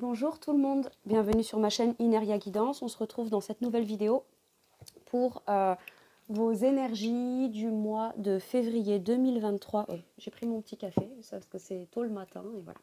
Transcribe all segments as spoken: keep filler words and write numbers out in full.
Bonjour tout le monde, bienvenue sur ma chaîne Ineria Guidance. On se retrouve dans cette nouvelle vidéo pour euh, vos énergies du mois de février deux mille vingt-trois. Oh, j'ai pris mon petit café, ça parce que c'est tôt le matin et voilà.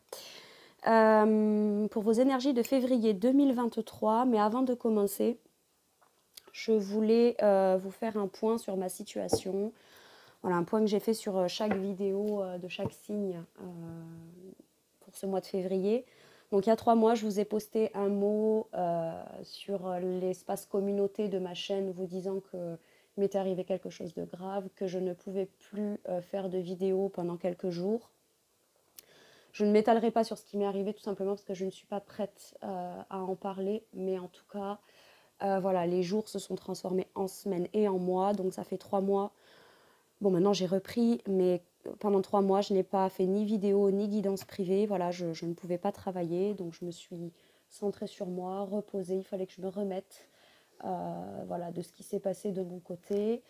Euh, pour vos énergies de février deux mille vingt-trois, mais avant de commencer, je voulais euh, vous faire un point sur ma situation. Voilà, un point que j'ai fait sur chaque vidéo euh, de chaque signe euh, pour ce mois de février. Donc il y a trois mois, je vous ai posté un mot euh, sur l'espace communauté de ma chaîne vous disant que il m'était arrivé quelque chose de grave, que je ne pouvais plus euh, faire de vidéos pendant quelques jours. Je ne m'étalerai pas sur ce qui m'est arrivé tout simplement parce que je ne suis pas prête euh, à en parler, mais en tout cas, euh, voilà, les jours se sont transformés en semaines et en mois, donc ça fait trois mois. Bon, maintenant j'ai repris, mais pendant trois mois, je n'ai pas fait ni vidéo ni guidance privée. Voilà, je, je ne pouvais pas travailler, donc je me suis centrée sur moi, reposée. Il fallait que je me remette euh, voilà, de ce qui s'est passé de mon côté.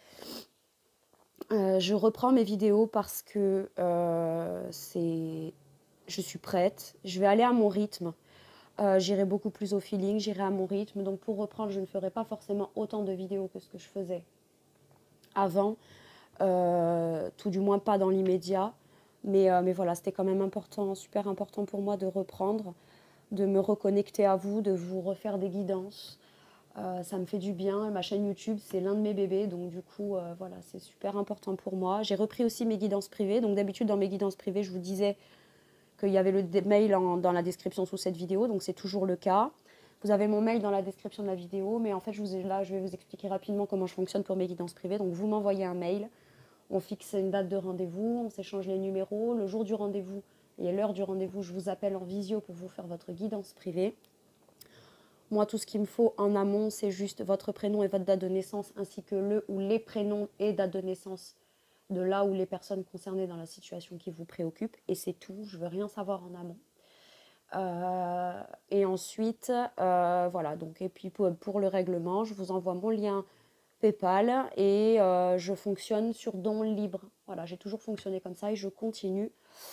Euh, je reprends mes vidéos parce que euh, c'est, je suis prête. Je vais aller à mon rythme. Euh, j'irai beaucoup plus au feeling, j'irai à mon rythme. Donc pour reprendre, je ne ferai pas forcément autant de vidéos que ce que je faisais avant. Euh, tout du moins pas dans l'immédiat, mais, euh, mais voilà, c'était quand même important, super important pour moi de reprendre, de me reconnecter à vous, de vous refaire des guidances. Euh, ça me fait du bien. Ma chaîne YouTube, c'est l'un de mes bébés, donc du coup, euh, voilà, c'est super important pour moi. J'ai repris aussi mes guidances privées, donc d'habitude dans mes guidances privées, je vous disais qu'il y avait le mail en, dans la description sous cette vidéo, donc c'est toujours le cas. Vous avez mon mail dans la description de la vidéo, mais en fait, je vous ai, là, je vais vous expliquer rapidement comment je fonctionne pour mes guidances privées. Donc vous m'envoyez un mail. On fixe une date de rendez-vous, on s'échange les numéros. Le jour du rendez-vous et l'heure du rendez-vous, je vous appelle en visio pour vous faire votre guidance privée. Moi, tout ce qu'il me faut en amont, c'est juste votre prénom et votre date de naissance, ainsi que le ou les prénoms et date de naissance de là où les personnes concernées dans la situation qui vous préoccupe. Et c'est tout, je ne veux rien savoir en amont. Euh, et ensuite, euh, voilà, donc, et puis pour, pour le règlement, je vous envoie mon lien PayPal et euh, je fonctionne sur don libre. Voilà, j'ai toujours fonctionné comme ça et je continue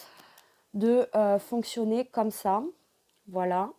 de euh, fonctionner comme ça. Voilà.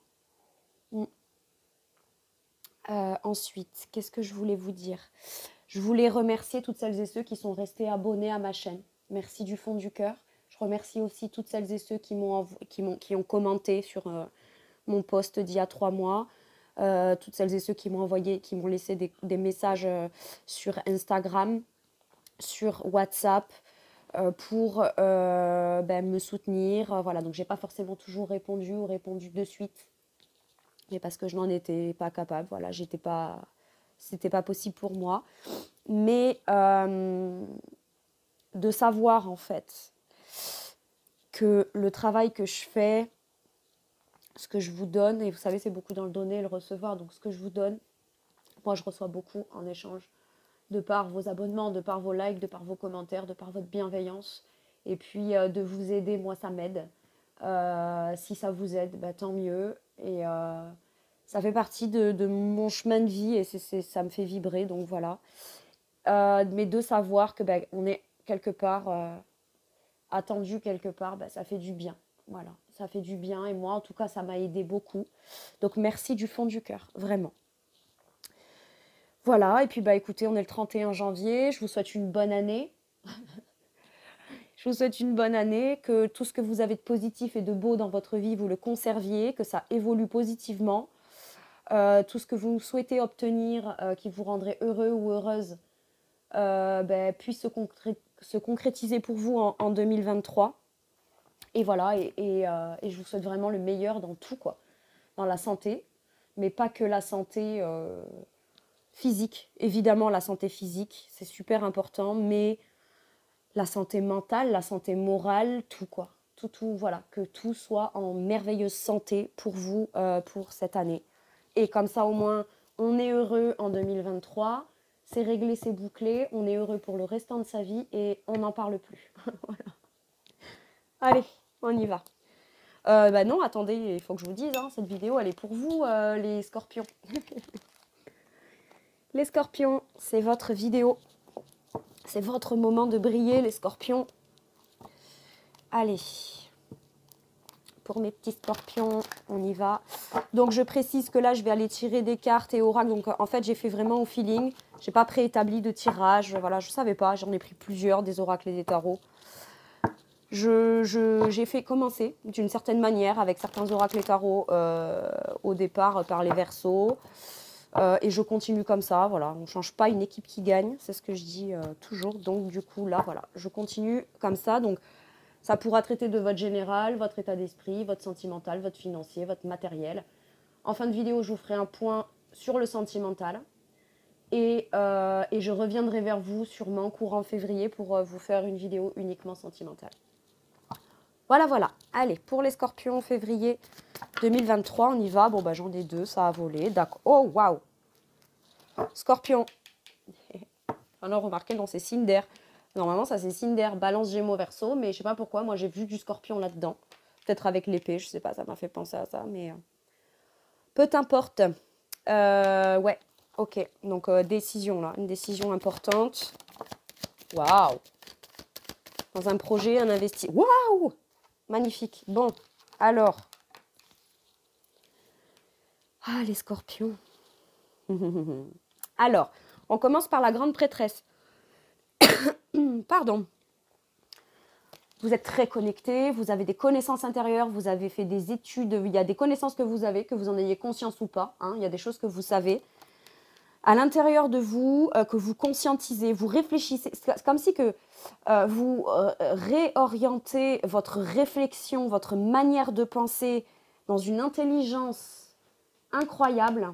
Euh, ensuite, qu'est-ce que je voulais vous dire? Je voulais remercier toutes celles et ceux qui sont restés abonnés à ma chaîne. Merci du fond du cœur. Je remercie aussi toutes celles et ceux qui, m'ont, qui, m'ont, qui ont commenté sur euh, mon post d'il y a trois mois. Euh, toutes celles et ceux qui m'ont envoyé, qui m'ont laissé des, des messages euh, sur Instagram, sur WhatsApp, euh, pour euh, ben, me soutenir. Euh, voilà, donc j'ai pas forcément toujours répondu ou répondu de suite, mais parce que je n'en étais pas capable. Voilà, j'étais pas, c'était pas possible pour moi. Mais euh, de savoir en fait que le travail que je fais, ce que je vous donne, et vous savez, c'est beaucoup dans le donner et le recevoir, donc ce que je vous donne, moi je reçois beaucoup en échange, de par vos abonnements, de par vos likes, de par vos commentaires, de par votre bienveillance, et puis euh, de vous aider, moi ça m'aide. Euh, si ça vous aide, bah, tant mieux, et euh, ça fait partie de, de mon chemin de vie, et c'est, c'est, ça me fait vibrer, donc voilà. Euh, mais de savoir que bah, on est quelque part euh, attendu quelque part, bah, ça fait du bien. Voilà, ça fait du bien et moi en tout cas ça m'a aidé beaucoup. Donc merci du fond du cœur, vraiment. Voilà, et puis bah écoutez, on est le trente et un janvier, je vous souhaite une bonne année. Je vous souhaite une bonne année, que tout ce que vous avez de positif et de beau dans votre vie, vous le conserviez, que ça évolue positivement. Euh, tout ce que vous souhaitez obtenir, euh, qui vous rendrait heureux ou heureuse, euh, ben, puisse se, concré- se concrétiser pour vous en, en deux mille vingt-trois. Et voilà, et, et, euh, et je vous souhaite vraiment le meilleur dans tout, quoi. Dans la santé, mais pas que la santé euh, physique. Évidemment, la santé physique, c'est super important, mais la santé mentale, la santé morale, tout, quoi. Tout, tout, voilà, que tout soit en merveilleuse santé pour vous, euh, pour cette année. Et comme ça, au moins, on est heureux en deux mille vingt-trois, c'est réglé, c'est bouclé, on est heureux pour le restant de sa vie et on n'en parle plus. Voilà. Allez, on y va. Euh, bah non, attendez, il faut que je vous dise, hein, cette vidéo, elle est pour vous, euh, les scorpions. Les scorpions, c'est votre vidéo. C'est votre moment de briller, les scorpions. Allez. pour mes petits scorpions, on y va. Donc je précise que là, je vais aller tirer des cartes et oracles. Donc en fait, j'ai fait vraiment au feeling. Je n'ai pas préétabli de tirage. Voilà, je ne savais pas. J'en ai pris plusieurs, des oracles et des tarots. Je, je, j'ai fait commencer d'une certaine manière avec certains oracles et tarots euh, au départ par les Verseaux. Euh, et je continue comme ça, voilà. On ne change pas une équipe qui gagne, c'est ce que je dis euh, toujours. Donc du coup, là, voilà, je continue comme ça. Donc ça pourra traiter de votre général, votre état d'esprit, votre sentimental, votre financier, votre matériel. En fin de vidéo, je vous ferai un point sur le sentimental. Et, euh, et je reviendrai vers vous sûrement courant février pour euh, vous faire une vidéo uniquement sentimentale. Voilà, voilà. Allez, pour les scorpions, février deux mille vingt-trois, on y va. Bon, bah j'en ai deux, ça a volé. D'accord. Oh, waouh. Scorpion. On a remarqué, non, c'est Cinder. Normalement, ça c'est Cinder, Balance, Gémeaux, Verseau. Mais je sais pas pourquoi, moi j'ai vu du scorpion là-dedans. Peut-être avec l'épée, je sais pas, ça m'a fait penser à ça. Mais euh... peu importe. Euh, ouais, ok. Donc, euh, décision là. Une décision importante. Waouh. Dans un projet, un investissement. Waouh. Magnifique. Bon, alors. Ah, les scorpions. Alors, on commence par la grande prêtresse. Pardon. Vous êtes très connecté, vous avez des connaissances intérieures, vous avez fait des études, il y a des connaissances que vous avez, que vous en ayez conscience ou pas. Hein, il y a des choses que vous savez. À l'intérieur de vous, euh, que vous conscientisez, vous réfléchissez. C'est comme si que, euh, vous euh, réorientez votre réflexion, votre manière de penser dans une intelligence incroyable,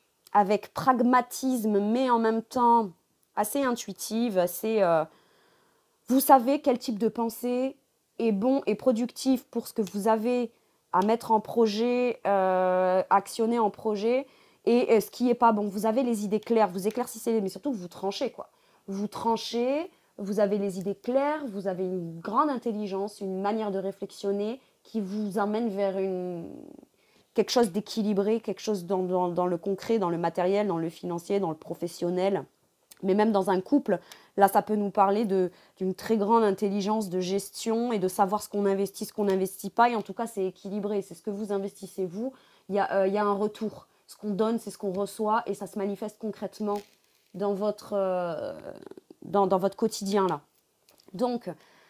avec pragmatisme, mais en même temps assez intuitive, assez... Euh, vous savez quel type de pensée est bon et productif pour ce que vous avez à mettre en projet, euh, actionner en projet, et ce qui n'est pas bon. Vous avez les idées claires, vous éclaircissez, mais surtout vous tranchez, quoi. Vous tranchez, vous avez les idées claires, vous avez une grande intelligence, une manière de réflexionner qui vous emmène vers une... quelque chose d'équilibré, quelque chose dans, dans, dans le concret, dans le matériel, dans le financier, dans le professionnel. Mais même dans un couple, là, ça peut nous parler de, d'une très grande intelligence de gestion et de savoir ce qu'on investit, ce qu'on n'investit pas. Et en tout cas, c'est équilibré. C'est ce que vous investissez, vous. Il y a, euh, il y a un retour. Ce qu'on donne, c'est ce qu'on reçoit. Et ça se manifeste concrètement dans votre, euh, dans, dans votre quotidien, là. Donc,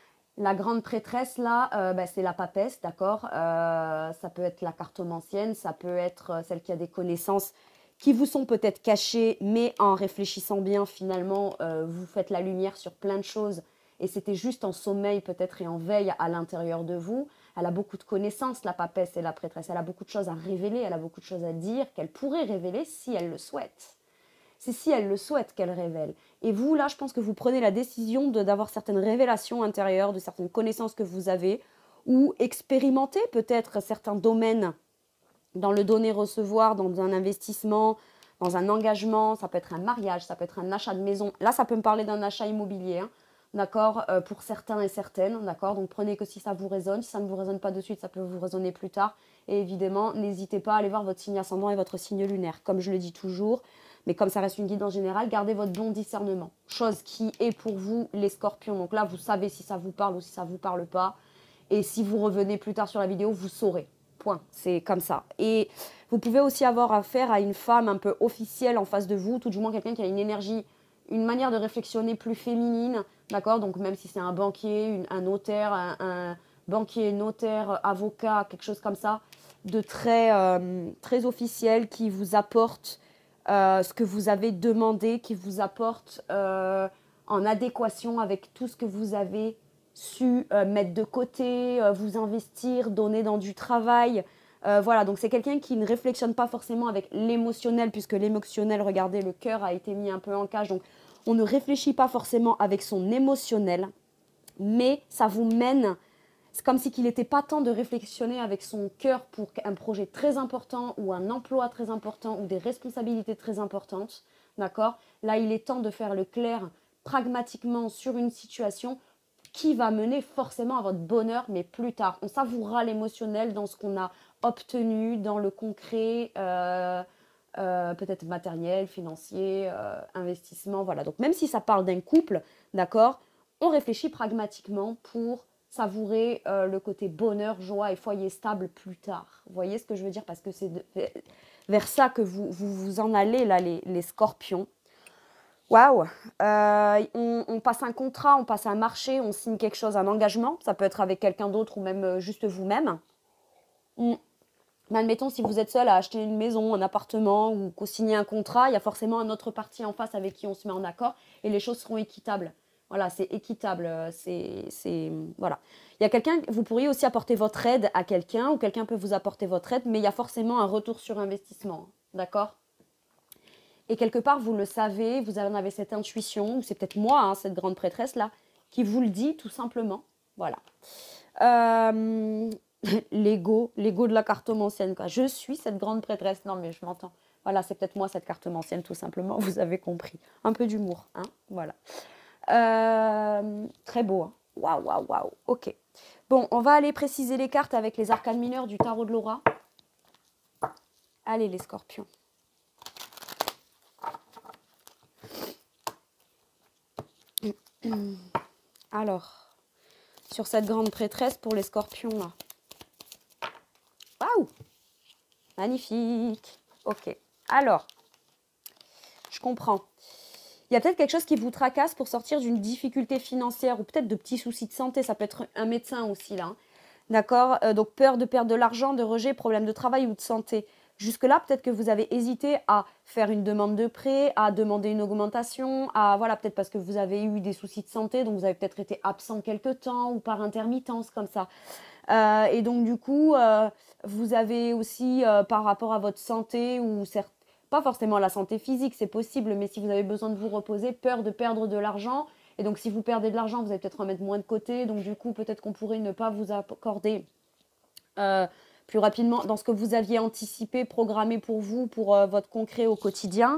la grande prêtresse, là, euh, bah, c'est la papesse, d'accord euh, ça peut être la cartomancienne, ça peut être celle qui a des connaissances qui vous sont peut-être cachées, mais en réfléchissant bien, finalement, euh, vous faites la lumière sur plein de choses. Et c'était juste en sommeil, peut-être, et en veille à l'intérieur de vous. Elle a beaucoup de connaissances, la papesse et la prêtresse. Elle a beaucoup de choses à révéler, elle a beaucoup de choses à dire, qu'elle pourrait révéler si elle le souhaite. C'est si elle le souhaite qu'elle révèle. Et vous, là, je pense que vous prenez la décision de, d'avoir certaines révélations intérieures, de certaines connaissances que vous avez, ou expérimenter peut-être certains domaines dans le donner-recevoir, dans un investissement, dans un engagement. Ça peut être un mariage, ça peut être un achat de maison. Là, ça peut me parler d'un achat immobilier, hein, d'accord, euh, pour certains et certaines, d'accord. Donc, prenez que si ça vous résonne. Si ça ne vous résonne pas de suite, ça peut vous résonner plus tard. Et évidemment, n'hésitez pas à aller voir votre signe ascendant et votre signe lunaire. Comme je le dis toujours, mais comme ça reste une guidance générale, gardez votre bon discernement. Chose qui est pour vous les scorpions. Donc là, vous savez si ça vous parle ou si ça ne vous parle pas. Et si vous revenez plus tard sur la vidéo, vous saurez. Point. C'est comme ça. Et vous pouvez aussi avoir affaire à une femme un peu officielle en face de vous, tout du moins quelqu'un qui a une énergie, une manière de réflexionner plus féminine. D'accord ? Donc même si c'est un banquier, une, un notaire, un, un banquier, notaire, avocat, quelque chose comme ça, de très, euh, très officiel qui vous apporte Euh, ce que vous avez demandé, qui vous apporte euh, en adéquation avec tout ce que vous avez su euh, mettre de côté, euh, vous investir, donner dans du travail. Euh, voilà, donc c'est quelqu'un qui ne réflexionne pas forcément avec l'émotionnel, puisque l'émotionnel, regardez, le cœur a été mis un peu en cage, donc on ne réfléchit pas forcément avec son émotionnel, mais ça vous mène... C'est comme si qu'il n'était pas temps de réflexionner avec son cœur pour un projet très important ou un emploi très important ou des responsabilités très importantes, d'accord ? Là, il est temps de faire le clair pragmatiquement sur une situation qui va mener forcément à votre bonheur, mais plus tard. On savourera l'émotionnel dans ce qu'on a obtenu, dans le concret, euh, euh, peut-être matériel, financier, euh, investissement, voilà. Donc même si ça parle d'un couple, d'accord ? On réfléchit pragmatiquement pour savourer euh, le côté bonheur, joie et foyer stable plus tard. Vous voyez ce que je veux dire? Parce que c'est vers ça que vous, vous vous en allez, là, les, les scorpions. Waouh, euh, on, on passe un contrat, on passe un marché, on signe quelque chose, un engagement. Ça peut être avec quelqu'un d'autre ou même euh, juste vous-même. Mm. Mais admettons, si vous êtes seul à acheter une maison, un appartement ou qu'au signer un contrat, il y a forcément un autre parti en face avec qui on se met en accord et les choses seront équitables. Voilà, c'est équitable. C'est, c'est, voilà. Il y a quelqu'un, vous pourriez aussi apporter votre aide à quelqu'un ou quelqu'un peut vous apporter votre aide, mais il y a forcément un retour sur investissement. D'accord ? Et quelque part, vous le savez, vous en avez cette intuition, ou c'est peut-être moi, hein, cette grande prêtresse-là, qui vous le dit tout simplement. Voilà. Euh, l'ego, l'ego de la cartomancienne, quoi. Je suis cette grande prêtresse. Non, mais je m'entends. Voilà, c'est peut-être moi, cette cartomancienne, tout simplement. Vous avez compris. Un peu d'humour, hein. Voilà. Euh, très beau, hein. Waouh, waouh, waouh. Ok. Bon, on va aller préciser les cartes avec les arcanes mineurs du tarot de Laura. Allez, les scorpions. Alors, sur cette grande prêtresse pour les scorpions, là. Waouh! Magnifique. Ok. Alors, je comprends. Il y a peut-être quelque chose qui vous tracasse pour sortir d'une difficulté financière ou peut-être de petits soucis de santé. Ça peut être un médecin aussi, là. Hein. D'accord? euh, Donc, peur de perdre de l'argent, de rejet, problème de travail ou de santé. Jusque-là, peut-être que vous avez hésité à faire une demande de prêt, à demander une augmentation, à voilà, peut-être parce que vous avez eu des soucis de santé, donc vous avez peut-être été absent quelque temps ou par intermittence comme ça. Euh, et donc du coup, euh, vous avez aussi euh, par rapport à votre santé ou certes, pas forcément la santé physique, c'est possible, mais si vous avez besoin de vous reposer, peur de perdre de l'argent. Et donc si vous perdez de l'argent, vous allez peut-être en mettre moins de côté. Donc du coup, peut-être qu'on pourrait ne pas vous accorder Euh, plus rapidement dans ce que vous aviez anticipé, programmé pour vous, pour euh, votre concret au quotidien.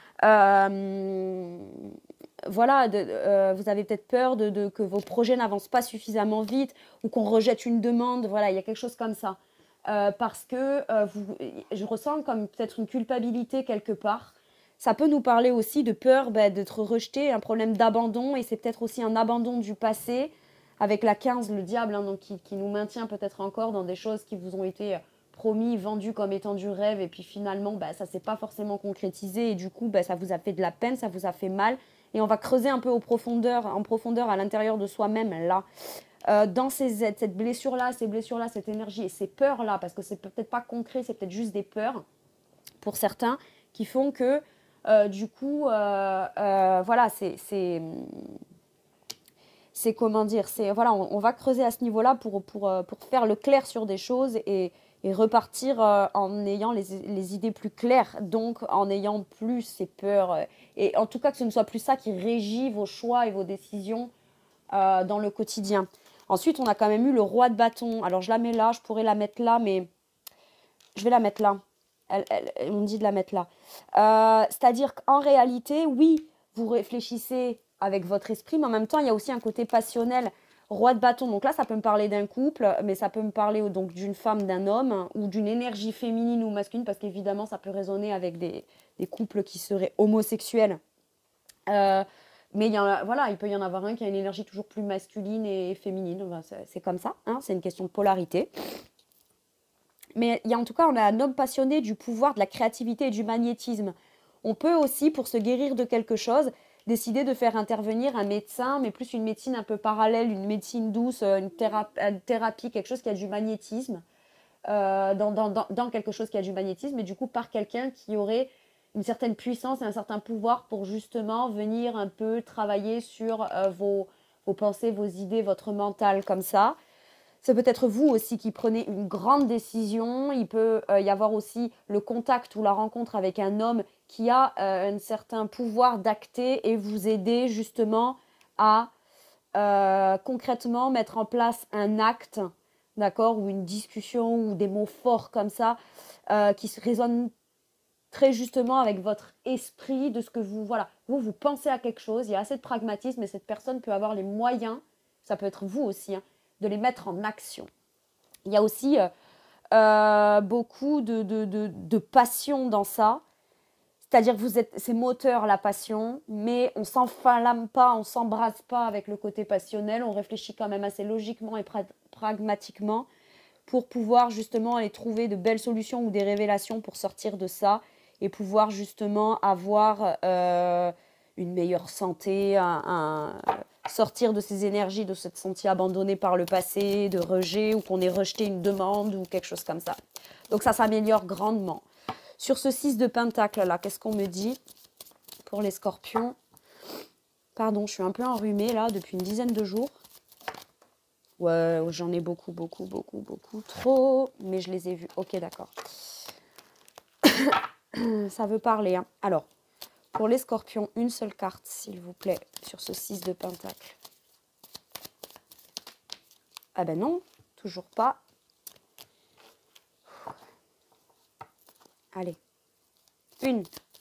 Euh, voilà, de, euh, vous avez peut-être peur de, de, que vos projets n'avancent pas suffisamment vite ou qu'on rejette une demande. Voilà, il y a quelque chose comme ça. Euh, parce que euh, vous, je ressens comme peut-être une culpabilité quelque part. Ça peut nous parler aussi de peur bah, d'être rejeté, un problème d'abandon, et c'est peut-être aussi un abandon du passé, avec la quinze, le diable, hein, donc qui, qui nous maintient peut-être encore dans des choses qui vous ont été promis, vendues comme étant du rêve, et puis finalement, bah, ça ne s'est pas forcément concrétisé, et du coup, bah, ça vous a fait de la peine, ça vous a fait mal, et on va creuser un peu aux profondeurs, en profondeur à l'intérieur de soi-même, là, euh, dans ces, cette blessure-là, ces blessures-là, cette énergie, et ces peurs-là, parce que c'est peut-être pas concret, c'est peut-être juste des peurs, pour certains, qui font que, euh, du coup, euh, euh, voilà, c'est... c'est c'est comment dire, c'est voilà, on, on va creuser à ce niveau-là pour, pour, pour faire le clair sur des choses et, et repartir euh, en ayant les, les idées plus claires, donc en ayant plus ces peurs. Euh, et en tout cas, que ce ne soit plus ça qui régit vos choix et vos décisions euh, dans le quotidien. Ensuite, on a quand même eu le roi de bâton. Alors, je la mets là, je pourrais la mettre là, mais je vais la mettre là. Elle, elle, on me dit de la mettre là. Euh, c'est-à-dire qu'en réalité, oui, vous réfléchissez avec votre esprit, mais en même temps, il y a aussi un côté passionnel. Roi de bâton, donc là, ça peut me parler d'un couple, mais ça peut me parler donc d'une femme, d'un homme, ou d'une énergie féminine ou masculine, parce qu'évidemment, ça peut résonner avec des, des couples qui seraient homosexuels. Euh, mais il, y en a, voilà, il peut y en avoir un qui a une énergie toujours plus masculine et féminine. Enfin, c'est comme ça, hein, c'est une question de polarité. Mais il y a, en tout cas, on a un homme passionné du pouvoir, de la créativité et du magnétisme. On peut aussi, pour se guérir de quelque chose, décider de faire intervenir un médecin, mais plus une médecine un peu parallèle, une médecine douce, une thérapie, une thérapie quelque chose qui a du magnétisme, euh, dans, dans, dans, dans quelque chose qui a du magnétisme, et du coup par quelqu'un qui aurait une certaine puissance et un certain pouvoir pour justement venir un peu travailler sur euh, vos, vos pensées, vos idées, votre mental comme ça. C'est peut-être vous aussi qui prenez une grande décision. Il peut euh, y avoir aussi le contact ou la rencontre avec un homme qui a euh, un certain pouvoir d'acter et vous aider justement à euh, concrètement mettre en place un acte, d'accord, ou une discussion ou des mots forts comme ça euh, qui résonnent très justement avec votre esprit de ce que vous, voilà, vous, vous pensez à quelque chose, il y a assez de pragmatisme et cette personne peut avoir les moyens, ça peut être vous aussi, hein, de les mettre en action. Il y a aussi euh, euh, beaucoup de, de, de, de passion dans ça. C'est-à-dire que vous êtes, c'est moteur la passion, mais on s'enflamme pas, on s'embrase pas avec le côté passionnel, on réfléchit quand même assez logiquement et pra pragmatiquement pour pouvoir justement aller trouver de belles solutions ou des révélations pour sortir de ça et pouvoir justement avoir euh, une meilleure santé, un, un, sortir de ces énergies, de s'être senti abandonné par le passé, de rejet ou qu'on ait rejeté une demande ou quelque chose comme ça. Donc ça s'améliore grandement. Sur ce six de pentacle là, qu'est-ce qu'on me dit pour les scorpions? Pardon, je suis un peu enrhumée là depuis une dizaine de jours. Ouais, j'en ai beaucoup, beaucoup, beaucoup, beaucoup trop, mais je les ai vus. Ok, d'accord. Ça veut parler. Hein. Alors, pour les scorpions, une seule carte, s'il vous plaît, sur ce six de pentacle. Ah ben non, toujours pas. Allez. Une.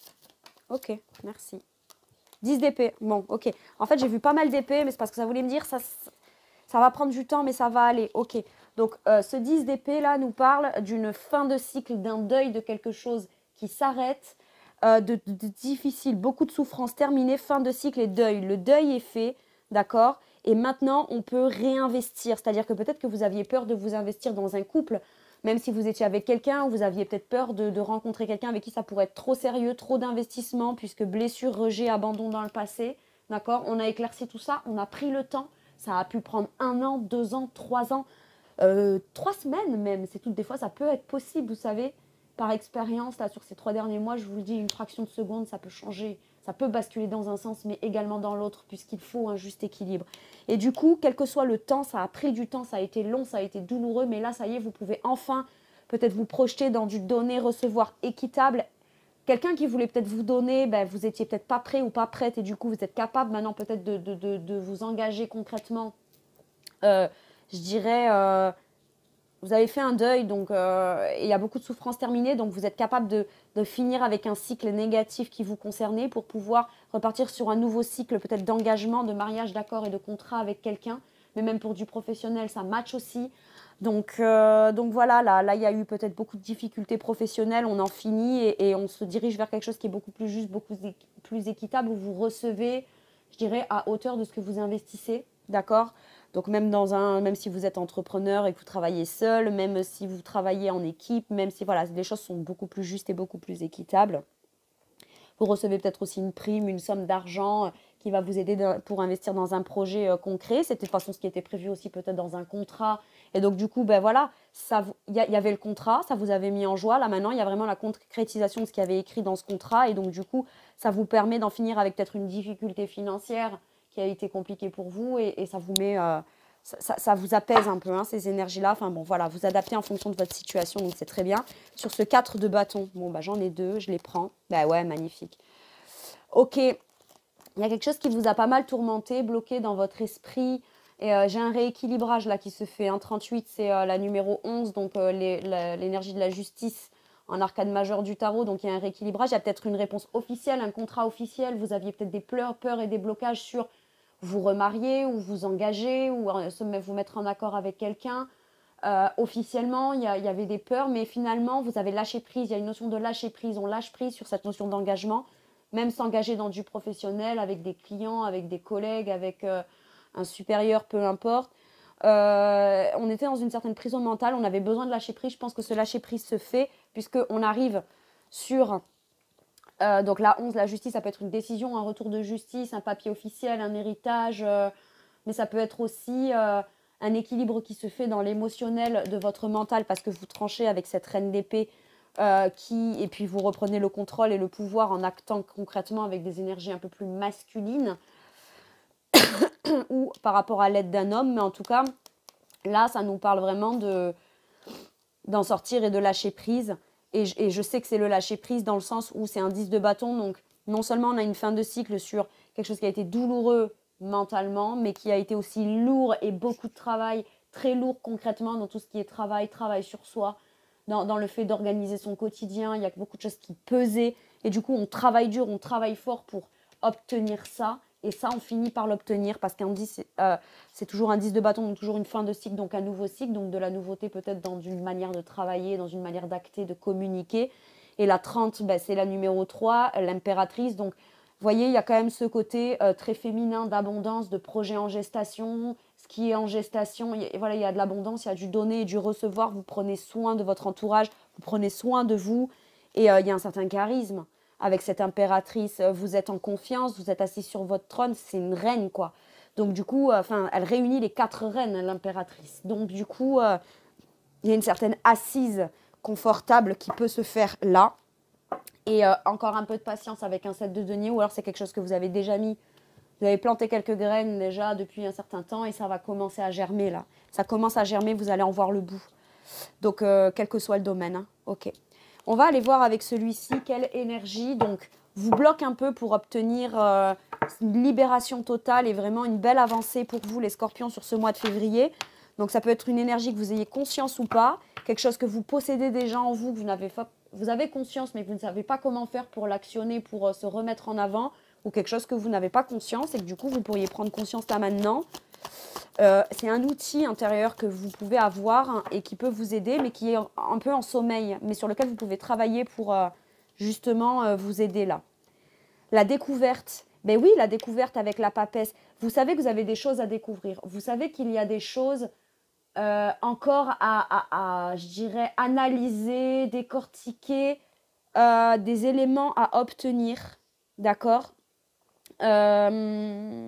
Ok, merci. dix d'épée. Bon, ok. En fait, j'ai vu pas mal d'épées, mais c'est parce que ça voulait me dire ça, ça va prendre du temps, mais ça va aller. Ok. Donc, euh, ce dix d'épée, là, nous parle d'une fin de cycle, d'un deuil de quelque chose qui s'arrête, euh, de, de, de difficile, beaucoup de souffrance terminée, fin de cycle et deuil. Le deuil est fait, d'accord? Et maintenant, on peut réinvestir. C'est-à-dire que peut-être que vous aviez peur de vous investir dans un couple, même si vous étiez avec quelqu'un, vous aviez peut-être peur de, de rencontrer quelqu'un avec qui ça pourrait être trop sérieux, trop d'investissement, puisque blessure, rejet, abandon dans le passé. D'accord? On a éclairci tout ça, on a pris le temps. Ça a pu prendre un an, deux ans, trois ans, euh, trois semaines même. C'est tout. Des fois, ça peut être possible, vous savez. Par expérience, là, sur ces trois derniers mois, je vous le dis, une fraction de seconde, ça peut changer. Ça peut basculer dans un sens, mais également dans l'autre, puisqu'il faut un juste équilibre. Et du coup, quel que soit le temps, ça a pris du temps, ça a été long, ça a été douloureux, mais là, ça y est, vous pouvez enfin peut-être vous projeter dans du donner-recevoir équitable. Quelqu'un qui voulait peut-être vous donner, ben, vous étiez peut-être pas prêt ou pas prête, et du coup, vous êtes capable maintenant peut-être de, de, de, de vous engager concrètement. Euh, je dirais... Euh, Vous avez fait un deuil, donc euh, il y a beaucoup de souffrances terminées, donc vous êtes capable de, de finir avec un cycle négatif qui vous concernait pour pouvoir repartir sur un nouveau cycle peut-être d'engagement, de mariage, d'accord et de contrat avec quelqu'un. Mais même pour du professionnel, ça match aussi. Donc, euh, donc voilà, là, là, il y a eu peut-être beaucoup de difficultés professionnelles, on en finit et, et on se dirige vers quelque chose qui est beaucoup plus juste, beaucoup plus équitable, où vous recevez, je dirais, à hauteur de ce que vous investissez, d'accord ? Donc même, dans un, même si vous êtes entrepreneur et que vous travaillez seul, même si vous travaillez en équipe, même si voilà, les choses sont beaucoup plus justes et beaucoup plus équitables. Vous recevez peut-être aussi une prime, une somme d'argent qui va vous aider de, pour investir dans un projet euh, concret. C'était de toute façon ce qui était prévu aussi peut-être dans un contrat. Et donc du coup, ben voilà, il y, y avait le contrat, ça vous avait mis en joie. Là maintenant, il y a vraiment la concrétisation de ce qui avait écrit dans ce contrat. Et donc du coup, ça vous permet d'en finir avec peut-être une difficulté financière qui a été compliqué pour vous et, et ça vous met, euh, ça, ça, ça vous apaise un peu hein, ces énergies-là. Enfin bon, voilà, vous adaptez en fonction de votre situation, donc c'est très bien. Sur ce quatre de bâton, bon bah j'en ai deux, je les prends. Bah ouais, magnifique. Ok, il y a quelque chose qui vous a pas mal tourmenté, bloqué dans votre esprit. Et euh, j'ai un rééquilibrage là qui se fait. Un trente-huit, c'est euh, la numéro onze, donc euh, l'énergie de la justice en arcane majeure du tarot, donc il y a un rééquilibrage. Il y a peut-être une réponse officielle, un contrat officiel. Vous aviez peut-être des pleurs, peurs et des blocages sur vous remarier ou vous engager ou vous mettre en accord avec quelqu'un. Euh, officiellement, il y, a, il y avait des peurs, mais finalement, vous avez lâché prise. Il y a une notion de lâcher prise. On lâche prise sur cette notion d'engagement, même s'engager dans du professionnel, avec des clients, avec des collègues, avec euh, un supérieur, peu importe. Euh, on était dans une certaine prison mentale, on avait besoin de lâcher prise. Je pense que ce lâcher prise se fait, puisqu'on arrive sur... Euh, donc la onze, la justice, ça peut être une décision, un retour de justice, un papier officiel, un héritage, euh, mais ça peut être aussi euh, un équilibre qui se fait dans l'émotionnel de votre mental parce que vous tranchez avec cette reine d'épée euh, qui, et puis vous reprenez le contrôle et le pouvoir en actant concrètement avec des énergies un peu plus masculines ou par rapport à l'aide d'un homme, mais en tout cas, là, ça nous parle vraiment de, d'en sortir et de lâcher prise. Et je, et je sais que c'est le lâcher prise dans le sens où c'est un dix de bâton. Donc, non seulement on a une fin de cycle sur quelque chose qui a été douloureux mentalement, mais qui a été aussi lourd et beaucoup de travail, très lourd concrètement dans tout ce qui est travail, travail sur soi, dans, dans le fait d'organiser son quotidien. Il y a beaucoup de choses qui pesaient. Et du coup, on travaille dur, on travaille fort pour obtenir ça. Et ça, on finit par l'obtenir parce qu'un dix, euh, c'est toujours un dix de bâton, donc toujours une fin de cycle, donc un nouveau cycle, donc de la nouveauté peut-être dans une manière de travailler, dans une manière d'acter, de communiquer. Et la trente, ben, c'est la numéro trois, l'impératrice. Donc, vous voyez, il y a quand même ce côté euh, très féminin d'abondance, de projet en gestation. Ce qui est en gestation, il y a, voilà, il y a de l'abondance, il y a du donner et du recevoir. Vous prenez soin de votre entourage, vous prenez soin de vous. Et euh, il y a un certain charisme avec cette impératrice. Vous êtes en confiance, vous êtes assis sur votre trône, c'est une reine, quoi. Donc, du coup, euh, enfin, elle réunit les quatre reines, l'impératrice. Donc, du coup, euh, il y a une certaine assise confortable qui peut se faire là. Et euh, encore un peu de patience avec un sept de denier, ou alors c'est quelque chose que vous avez déjà mis. Vous avez planté quelques graines déjà depuis un certain temps et ça va commencer à germer là. Ça commence à germer, vous allez en voir le bout. Donc, euh, quel que soit le domaine. Hein. Ok. On va aller voir avec celui-ci quelle énergie donc, vous bloque un peu pour obtenir euh, une libération totale et vraiment une belle avancée pour vous, les scorpions, sur ce mois de février. Donc, ça peut être une énergie que vous ayez conscience ou pas, quelque chose que vous possédez déjà en vous, que vous n'avez pas, vous avez conscience, mais que vous ne savez pas comment faire pour l'actionner, pour euh, se remettre en avant, ou quelque chose que vous n'avez pas conscience et que du coup, vous pourriez prendre conscience là maintenant. Euh, c'est un outil intérieur que vous pouvez avoir hein, et qui peut vous aider, mais qui est un peu en sommeil, mais sur lequel vous pouvez travailler pour euh, justement euh, vous aider là. La découverte. Ben oui, la découverte avec la papesse. Vous savez que vous avez des choses à découvrir. Vous savez qu'il y a des choses euh, encore à, à, à, je dirais, analyser, décortiquer, euh, des éléments à obtenir. D'accord euh,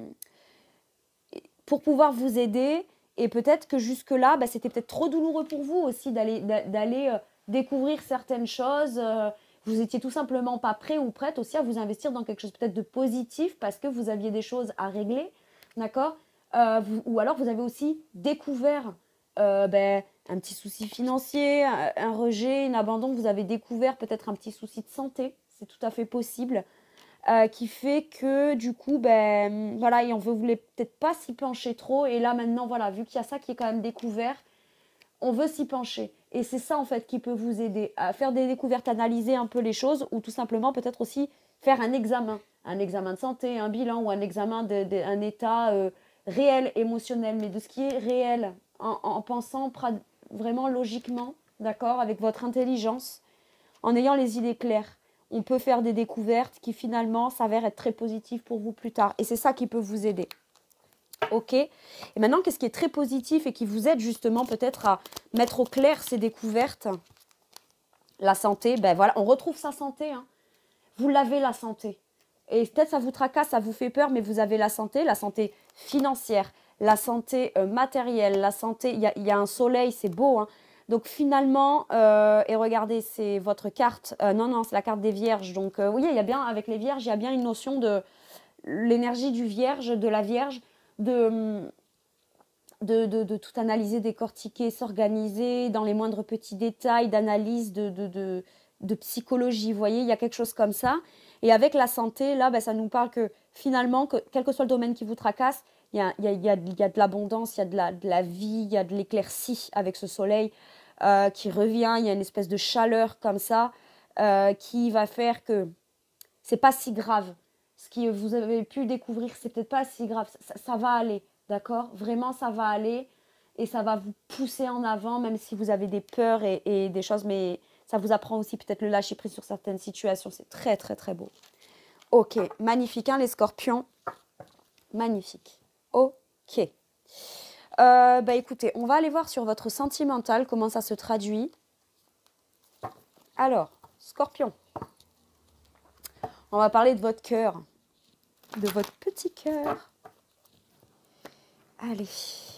pour pouvoir vous aider. Et peut-être que jusque-là, bah, c'était peut-être trop douloureux pour vous aussi d'aller d'aller euh, découvrir certaines choses. Euh, vous étiez tout simplement pas prêt ou prête aussi à vous investir dans quelque chose peut-être de positif parce que vous aviez des choses à régler, d'accord euh, vous, ou alors vous avez aussi découvert euh, ben, un petit souci financier, un, un rejet, un abandon. Vous avez découvert peut-être un petit souci de santé, c'est tout à fait possible. Euh, qui fait que du coup, ben voilà, et on ne voulait peut-être pas s'y pencher trop. Et là maintenant, voilà, vu qu'il y a ça qui est quand même découvert, on veut s'y pencher. Et c'est ça en fait qui peut vous aider à faire des découvertes, analyser un peu les choses, ou tout simplement peut-être aussi faire un examen, un examen de santé, un bilan ou un examen d'un état euh, réel, émotionnel, mais de ce qui est réel, en, en pensant vraiment logiquement, d'accord, avec votre intelligence, en ayant les idées claires. On peut faire des découvertes qui finalement s'avèrent être très positives pour vous plus tard. Et c'est ça qui peut vous aider. Ok. Et maintenant, qu'est-ce qui est très positif et qui vous aide justement peut-être à mettre au clair ces découvertes? La santé, ben voilà, on retrouve sa santé. Hein. Vous l'avez la santé. Et peut-être ça vous tracasse, ça vous fait peur, mais vous avez la santé, la santé financière, la santé euh, matérielle, la santé, il y a, y a un soleil, c'est beau, hein. Donc finalement, euh, et regardez, c'est votre carte, euh, non, non, c'est la carte des vierges. Donc euh, oui, il y a bien, avec les vierges, il y a bien une notion de l'énergie du vierge, de la vierge, de, de, de, de tout analyser, décortiquer, s'organiser dans les moindres petits détails, d'analyse, de, de, de, de psychologie. Vous voyez, il y a quelque chose comme ça. Et avec la santé, là, ben, ça nous parle que finalement, que, quel que soit le domaine qui vous tracasse, il y a, y a, y a, y a de l'abondance, il y a de la, de la vie, il y a de l'éclaircie avec ce soleil. Euh, qui revient, il y a une espèce de chaleur comme ça euh, qui va faire que c'est pas si grave. Ce que vous avez pu découvrir, c'est peut-être pas si grave. Ça, ça va aller, d'accord? Vraiment, ça va aller et ça va vous pousser en avant, même si vous avez des peurs et, et des choses, mais ça vous apprend aussi peut-être le lâcher prise sur certaines situations. C'est très, très, très beau. Ok, magnifique, hein, les scorpions? Magnifique. Ok. Euh, bah écoutez, on va aller voir sur votre sentimental comment ça se traduit. Alors, Scorpion, on va parler de votre cœur, de votre petit cœur. Allez.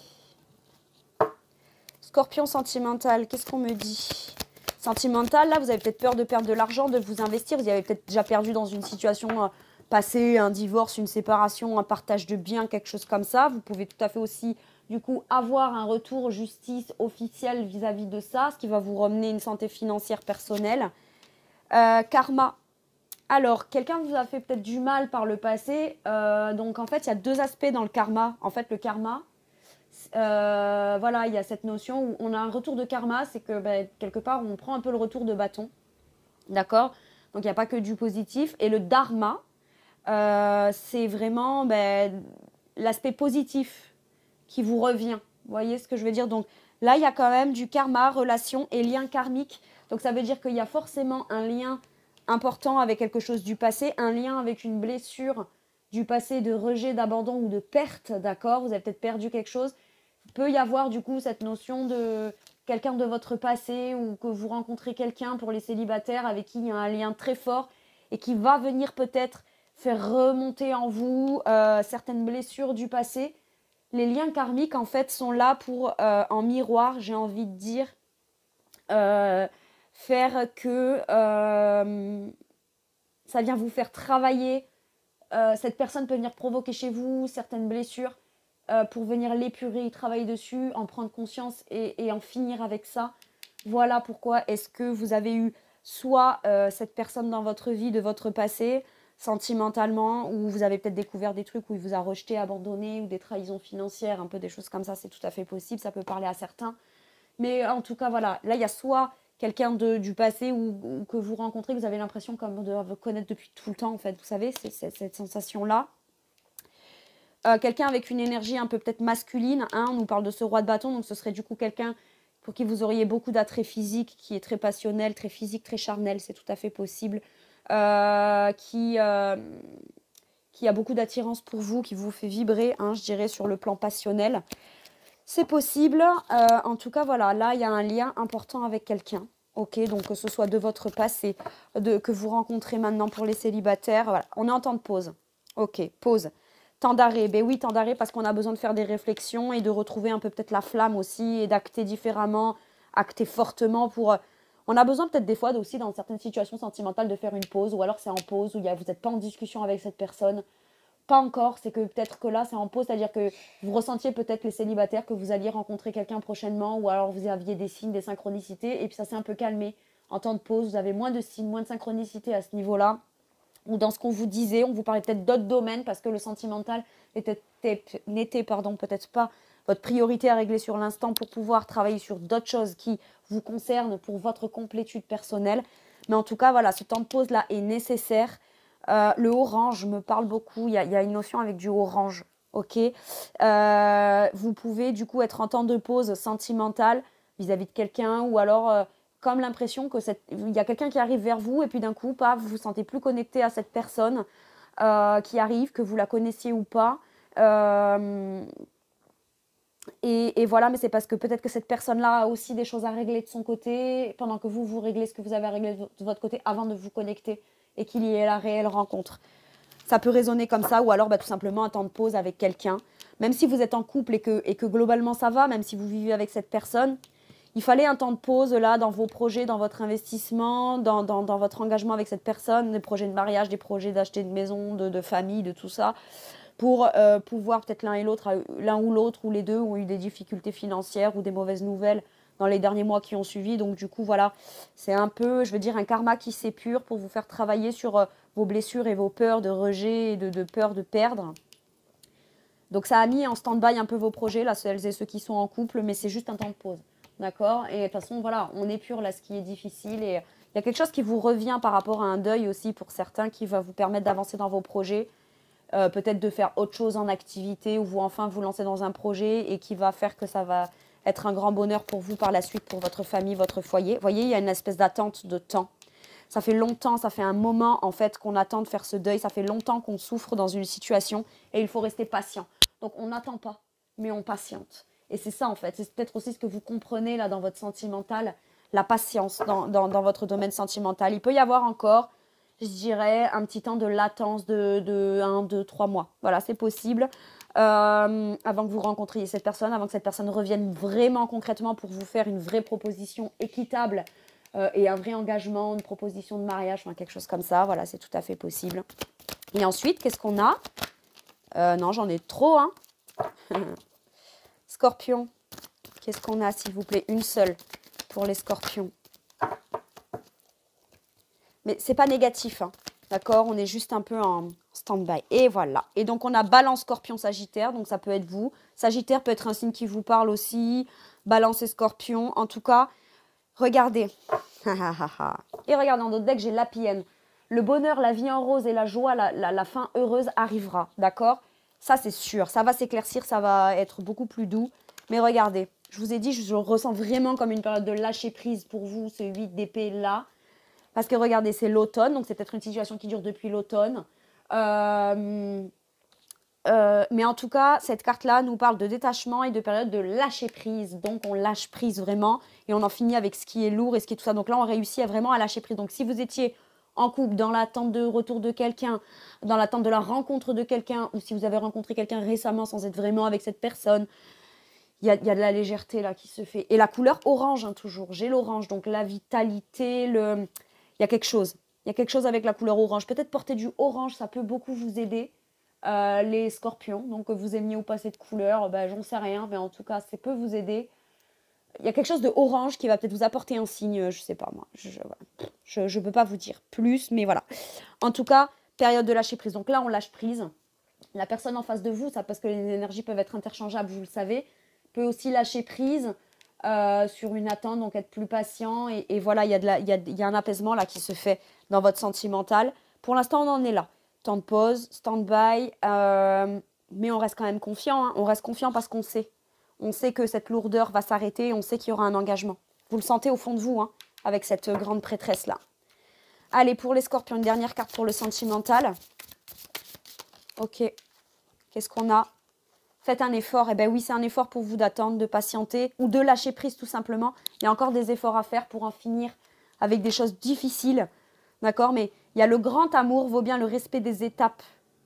Scorpion sentimental, qu'est-ce qu'on me dit? Sentimental, là, vous avez peut-être peur de perdre de l'argent, de vous investir. Vous avez peut-être déjà perdu dans une situation euh, passée, un divorce, une séparation, un partage de biens, quelque chose comme ça. Vous pouvez tout à fait aussi... du coup, avoir un retour justice officiel vis-à-vis de ça, ce qui va vous ramener une santé financière personnelle. Euh, karma. Alors, quelqu'un vous a fait peut-être du mal par le passé. Euh, donc, en fait, il y a deux aspects dans le karma. En fait, le karma, euh, voilà, il y a cette notion où on a un retour de karma. C'est que, ben, quelque part, on prend un peu le retour de bâton. D'accord? Donc, il n'y a pas que du positif. Et le dharma, euh, c'est vraiment ben, l'aspect positif qui vous revient. Vous voyez ce que je veux dire? Donc là, il y a quand même du karma, relation et lien karmique Donc ça veut dire qu'il y a forcément un lien important avec quelque chose du passé, un lien avec une blessure du passé de rejet, d'abandon ou de perte, d'accord? Vous avez peut-être perdu quelque chose. Il peut y avoir du coup cette notion de quelqu'un de votre passé ou que vous rencontrez quelqu'un pour les célibataires avec qui il y a un lien très fort et qui va venir peut-être faire remonter en vous euh, certaines blessures du passé. Les liens karmiques en fait sont là pour, euh, en miroir, j'ai envie de dire, euh, faire que euh, ça vient vous faire travailler. Euh, cette personne peut venir provoquer chez vous certaines blessures euh, pour venir l'épurer, travailler dessus, en prendre conscience et, et en finir avec ça. Voilà pourquoi est-ce que vous avez eu soit euh, cette personne dans votre vie de votre passé, sentimentalement, ou vous avez peut-être découvert des trucs où il vous a rejeté, abandonné, ou des trahisons financières, un peu des choses comme ça, c'est tout à fait possible, ça peut parler à certains. Mais en tout cas, voilà, là, il y a soit quelqu'un du passé ou, ou que vous rencontrez, que vous avez l'impression comme de vous connaître depuis tout le temps, en fait, vous savez, c'est, c'est cette sensation-là. Euh, quelqu'un avec une énergie un peu peut-être masculine, hein, on nous parle de ce roi de bâton, donc ce serait du coup quelqu'un pour qui vous auriez beaucoup d'attrait physique, qui est très passionnel, très physique, très charnel, c'est tout à fait possible, euh, qui, euh, qui a beaucoup d'attirance pour vous, qui vous fait vibrer, hein, je dirais, sur le plan passionnel. C'est possible, euh, en tout cas, voilà, là, il y a un lien important avec quelqu'un, ok, donc que ce soit de votre passé, de, que vous rencontrez maintenant pour les célibataires, voilà, on est en temps de pause, ok, pause. Temps d'arrêt, ben oui, temps d'arrêt parce qu'on a besoin de faire des réflexions et de retrouver un peu peut-être la flamme aussi et d'acter différemment, acter fortement pour... On a besoin peut-être des fois aussi dans certaines situations sentimentales de faire une pause ou alors c'est en pause où il y a, vous n'êtes pas en discussion avec cette personne. Pas encore, c'est que peut-être que là c'est en pause, c'est-à-dire que vous ressentiez peut-être les célibataires que vous alliez rencontrer quelqu'un prochainement ou alors vous aviez des signes, des synchronicités et puis ça s'est un peu calmé. En temps de pause, vous avez moins de signes, moins de synchronicité à ce niveau-là. Ou dans ce qu'on vous disait, on vous parlait peut-être d'autres domaines parce que le sentimental n'était pardon, peut-être pas votre priorité à régler sur l'instant pour pouvoir travailler sur d'autres choses qui vous concernent pour votre complétude personnelle. Mais en tout cas, voilà, ce temps de pause-là est nécessaire. Euh, le orange me parle beaucoup, il y a, il y a une notion avec du orange, ok. Euh, vous pouvez du coup être en temps de pause sentimentale vis-à-vis de quelqu'un ou alors... Euh, comme l'impression que cette... il y a quelqu'un qui arrive vers vous et puis d'un coup, paf, vous vous sentez plus connecté à cette personne euh, qui arrive, que vous la connaissiez ou pas. Euh... Et, et voilà, mais c'est parce que peut-être que cette personne-là a aussi des choses à régler de son côté pendant que vous, vous réglez ce que vous avez à régler de votre côté avant de vous connecter et qu'il y ait la réelle rencontre. Ça peut résonner comme ça ou alors bah, tout simplement un temps de pause avec quelqu'un. Même si vous êtes en couple et que, et que globalement ça va, même si vous vivez avec cette personne, il fallait un temps de pause là dans vos projets, dans votre investissement, dans, dans, dans votre engagement avec cette personne, des projets de mariage, des projets d'acheter une maison, de, de famille, de tout ça, pour euh, pouvoir peut-être l'un et l'autre, l'un ou l'autre ou les deux ont eu des difficultés financières ou des mauvaises nouvelles dans les derniers mois qui ont suivi. Donc du coup, voilà, c'est un peu, je veux dire, un karma qui s'épure pour vous faire travailler sur euh, vos blessures et vos peurs de rejet et de, de peur de perdre. Donc ça a mis en stand-by un peu vos projets, là, celles et ceux qui sont en couple, mais c'est juste un temps de pause. D'accord? Et de toute façon, voilà, on épure là ce qui est difficile. Et il y a quelque chose qui vous revient par rapport à un deuil aussi pour certains qui va vous permettre d'avancer dans vos projets. Euh, peut-être de faire autre chose en activité ou vous enfin vous lancer dans un projet et qui va faire que ça va être un grand bonheur pour vous par la suite, pour votre famille, votre foyer. Vous voyez, il y a une espèce d'attente de temps. Ça fait longtemps, ça fait un moment en fait qu'on attend de faire ce deuil. Ça fait longtemps qu'on souffre dans une situation et il faut rester patient. Donc on n'attend pas, mais on patiente. Et c'est ça en fait, c'est peut-être aussi ce que vous comprenez là dans votre sentimental, la patience dans, dans, dans votre domaine sentimental. Il peut y avoir encore, je dirais, un petit temps de latence de, de un, deux, trois mois. Voilà, c'est possible. Euh, avant que vous rencontriez cette personne, avant que cette personne revienne vraiment concrètement pour vous faire une vraie proposition équitable euh, et un vrai engagement, une proposition de mariage, enfin quelque chose comme ça. Voilà, c'est tout à fait possible. Et ensuite, qu'est-ce qu'on a euh, Non, j'en ai trop, hein. Scorpion, qu'est-ce qu'on a s'il vous plaît? Une seule pour les scorpions. Mais c'est pas négatif, hein. D'accord? On est juste un peu en stand-by. Et voilà. Et donc on a Balance, Scorpion, Sagittaire. Donc ça peut être vous. Sagittaire peut être un signe qui vous parle aussi. Balance et Scorpion. En tout cas, regardez. Et regardez dans d'autres decks, j'ai l'Happy End. Le bonheur, la vie en rose et la joie, la, la, la fin heureuse arrivera. D'accord? Ça, c'est sûr. Ça va s'éclaircir, ça va être beaucoup plus doux. Mais regardez, Je vous ai dit, je le ressens vraiment comme une période de lâcher prise pour vous, ce huit d'épée là. Parce que regardez, c'est l'automne, donc c'est peut-être une situation qui dure depuis l'automne. Euh, euh, mais en tout cas, cette carte-là nous parle de détachement et de période de lâcher prise. Donc on lâche prise vraiment et on en finit avec ce qui est lourd et ce qui est tout ça. Donc là, on réussit à vraiment à lâcher prise. Donc si vous étiez en couple, dans l'attente de retour de quelqu'un, dans l'attente de la rencontre de quelqu'un, ou si vous avez rencontré quelqu'un récemment sans être vraiment avec cette personne, il y a, y a de la légèreté là qui se fait. Et la couleur orange, hein, toujours. J'ai l'orange, donc la vitalité, le... il y a quelque chose. Il y a quelque chose avec la couleur orange. Peut-être porter du orange, ça peut beaucoup vous aider. Euh, les scorpions, donc que vous aimiez ou pas cette couleur, ben, j'en sais rien, mais en tout cas, ça peut vous aider. Il y a quelque chose de orange qui va peut-être vous apporter un signe, je sais pas moi. Je je, je peux pas vous dire plus, mais voilà. En tout cas, période de lâcher prise. Donc là, on lâche prise. La personne en face de vous, ça parce que les énergies peuvent être interchangeables, vous le savez, peut aussi lâcher prise euh, sur une attente, donc être plus patient. Et, et voilà, il y, a de la, il y, a, il y a un apaisement là qui se fait dans votre sentimental. Pour l'instant, on en est là. Temps de pause, stand-by, euh, mais on reste quand même confiant. Hein. On reste confiant parce qu'on sait. On sait que cette lourdeur va s'arrêter, on sait qu'il y aura un engagement. Vous le sentez au fond de vous, hein, avec cette grande prêtresse-là. Allez, pour les scorpions, une dernière carte pour le sentimental. Ok, qu'est-ce qu'on a? Faites un effort. Eh bien oui, c'est un effort pour vous d'attendre, de patienter ou de lâcher prise tout simplement. Il y a encore des efforts à faire pour en finir avec des choses difficiles. D'accord? Mais il y a le grand amour, vaut bien le respect des étapes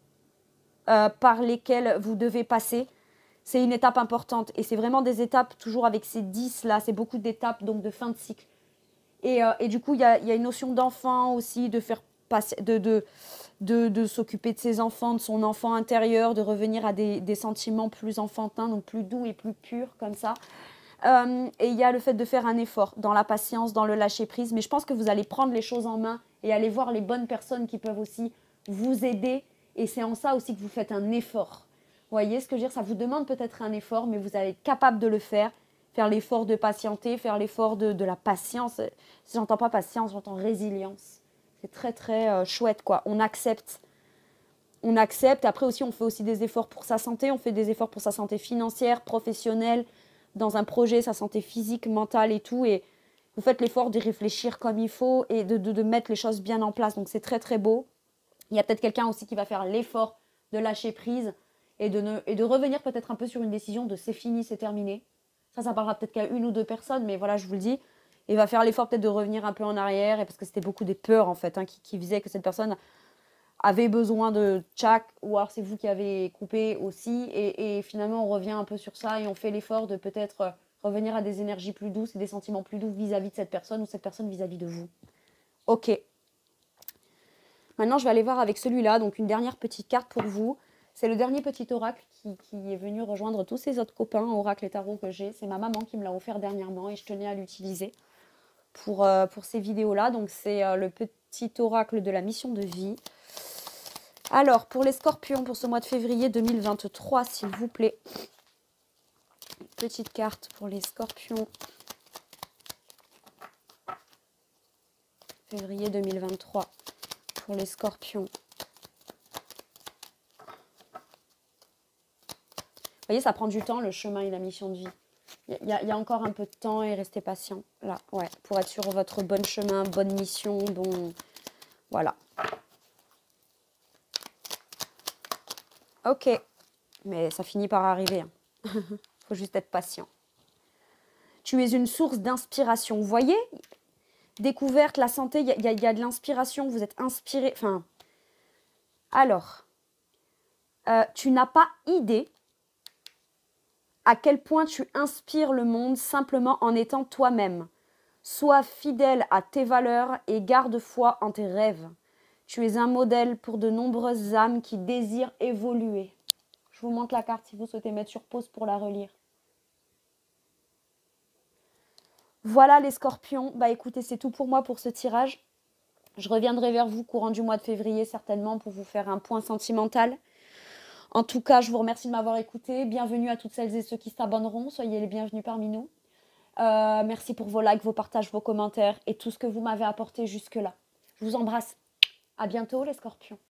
euh, par lesquelles vous devez passer. C'est une étape importante. Et c'est vraiment des étapes, toujours avec ces dix là, c'est beaucoup d'étapes, donc de fin de cycle. Et, euh, et du coup, il y a, y a une notion d'enfant aussi, de faire passer, de, de, de, de s'occuper de ses enfants, de son enfant intérieur, de revenir à des, des sentiments plus enfantins, donc plus doux et plus purs, comme ça. Euh, et il y a le fait de faire un effort dans la patience, dans le lâcher-prise. Mais je pense que vous allez prendre les choses en main et aller voir les bonnes personnes qui peuvent aussi vous aider. Et c'est en ça aussi que vous faites un effort. Vous voyez ce que je veux dire? Ça vous demande peut-être un effort, mais vous allez être capable de le faire. Faire l'effort de patienter, faire l'effort de, de la patience. Si j'entends pas patience, j'entends résilience. C'est très, très euh, chouette, quoi. On accepte. On accepte. Après aussi, on fait aussi des efforts pour sa santé. On fait des efforts pour sa santé financière, professionnelle, dans un projet, sa santé physique, mentale et tout. Et vous faites l'effort d'y réfléchir comme il faut et de, de, de mettre les choses bien en place. Donc, c'est très, très beau. Il y a peut-être quelqu'un aussi qui va faire l'effort de lâcher prise et de, ne, et de revenir peut-être un peu sur une décision de c'est fini, c'est terminé. Ça, ça parlera peut-être qu'à une ou deux personnes, mais voilà, je vous le dis. Et va faire l'effort peut-être de revenir un peu en arrière, et parce que c'était beaucoup des peurs, en fait, hein, qui, qui faisaient que cette personne avait besoin de tchac, ou alors c'est vous qui avez coupé aussi. Et, et finalement, on revient un peu sur ça et on fait l'effort de peut-être revenir à des énergies plus douces et des sentiments plus doux vis-à-vis de cette personne ou cette personne vis-à-vis de vous. Ok. Maintenant, je vais aller voir avec celui-là, donc une dernière petite carte pour vous. C'est le dernier petit oracle qui, qui est venu rejoindre tous ces autres copains, oracle et tarot que j'ai. C'est ma maman qui me l'a offert dernièrement et je tenais à l'utiliser pour, euh, pour ces vidéos-là. Donc, c'est euh, le petit oracle de la mission de vie. Alors, pour les scorpions, pour ce mois de février deux mille vingt-trois, s'il vous plaît. Petite carte pour les scorpions. Février deux mille vingt-trois, pour les scorpions. Vous voyez, ça prend du temps, le chemin et la mission de vie. Il y, y, y a encore un peu de temps et restez patient. Là, ouais, pour être sur votre bon chemin, bonne mission, bon... Voilà. Ok. Mais ça finit par arriver. Il hein. faut juste être patient. Tu es une source d'inspiration. Vous voyez? Découverte, la santé, il y, y, y a de l'inspiration. Vous êtes inspiré. Enfin... Alors, euh, tu n'as pas idée à quel point tu inspires le monde simplement en étant toi-même. Sois fidèle à tes valeurs et garde foi en tes rêves. Tu es un modèle pour de nombreuses âmes qui désirent évoluer. Je vous montre la carte si vous souhaitez mettre sur pause pour la relire. Voilà les scorpions. Bah écoutez, c'est tout pour moi pour ce tirage. Je reviendrai vers vous courant du mois de février certainement pour vous faire un point sentimental. En tout cas, je vous remercie de m'avoir écouté. Bienvenue à toutes celles et ceux qui s'abonneront. Soyez les bienvenus parmi nous. Euh, merci pour vos likes, vos partages, vos commentaires et tout ce que vous m'avez apporté jusque-là. Je vous embrasse. À bientôt les scorpions.